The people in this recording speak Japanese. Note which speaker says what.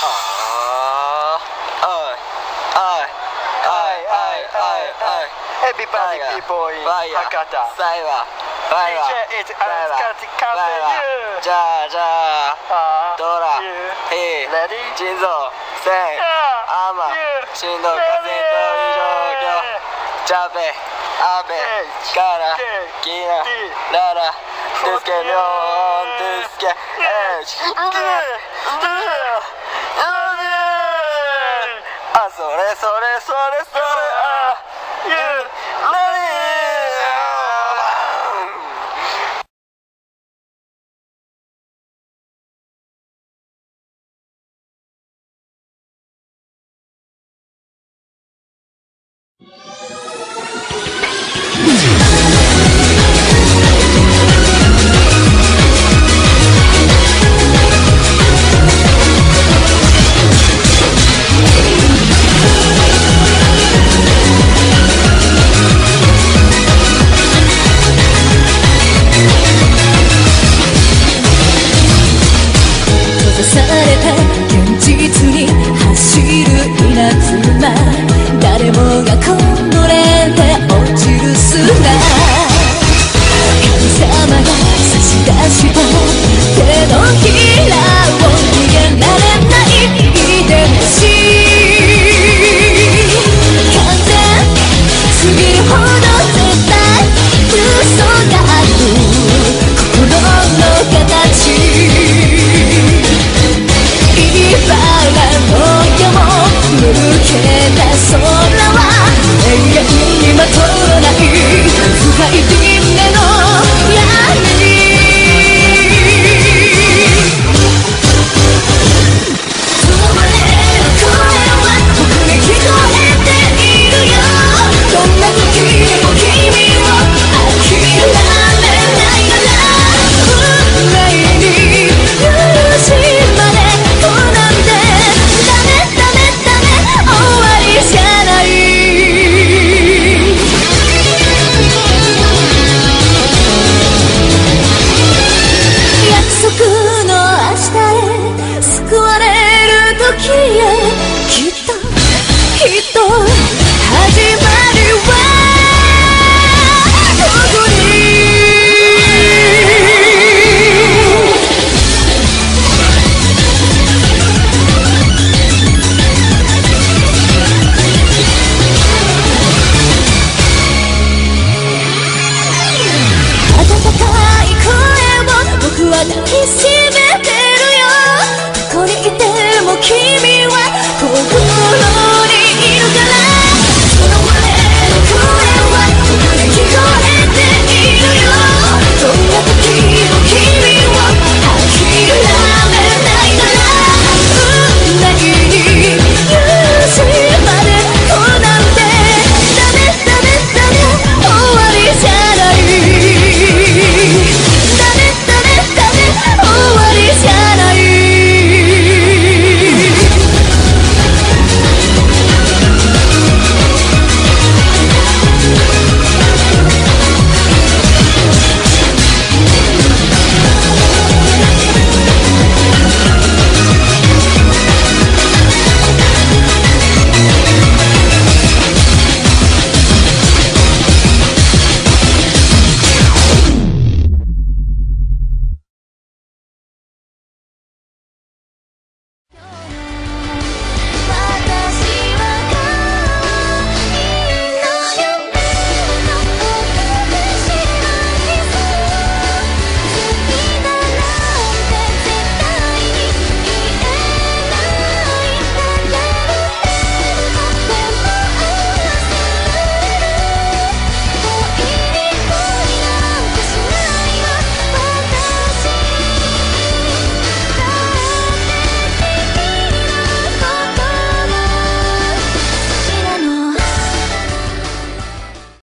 Speaker 1: Everybody, people in Hakata. DJ is Alex Cafe.
Speaker 2: じゃあドラヘイジンゾセンアマ振動風と異常業ジャベアベカラギナララドゥスケリョンドゥスケエジあそれそれそれそれあユーレディ誰もがこのレーンで落ちるすら神様が差し出した手のひらを逃げられない遺伝子完全すぎるほど絶対嘘がある心の形茨の山抜けた空は永遠にまとわない深い夢の闇止まれる声は僕に聞こえているよどんな時も君を諦めないなら運命に許しまでこうなんてダメダメダメ終わりじゃない約束の明日へ救われる時へきっときっと始まりはここに温かい声を僕は抱きしめ